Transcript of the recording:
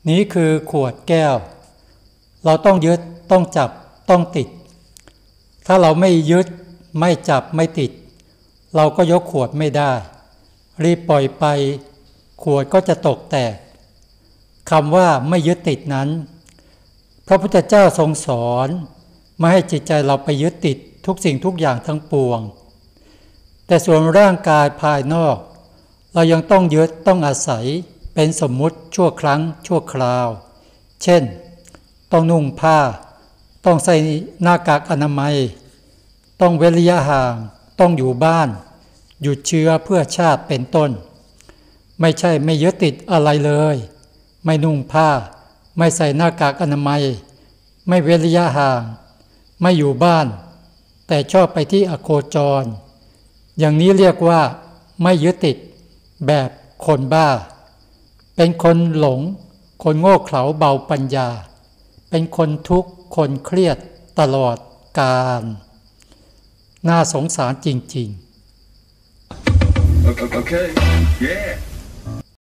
นี้คือขวดแก้วเราต้องยึดต้องจับต้องติดถ้าเราไม่ยึดไม่จับไม่ติดเราก็ยกขวดไม่ได้รีบปล่อยไปขวดก็จะตกแตกคำว่าไม่ยึดติดนั้นพระพุทธเจ้าทรงสอนไม่ให้จิตใจเราไปยึดติดทุกสิ่งทุกอย่างทั้งปวงแต่ส่วนร่างกายภายนอกเรายังต้องยึดต้องอาศัยเป็นสมมุติชั่วครั้งชั่วคราวเช่นต้องนุ่งผ้าต้องใส่หน้ากากอนามัยต้องเว้นระยะห่างต้องอยู่บ้านหยุดเชื้อเพื่อชาติเป็นต้นไม่ใช่ไม่ยึดติดอะไรเลยไม่นุ่งผ้าไม่ใส่หน้ากากอนามัยไม่เว้นระยะห่างไม่อยู่บ้านแต่ชอบไปที่อโคจรอย่างนี้เรียกว่าไม่ยึดติดแบบคนบ้าเป็นคนหลงคนโง่เขลาเบาปัญญาเป็นคนทุกข์คนเครียดตลอดกาลน่าสงสารจริงๆ Okay. Yeah.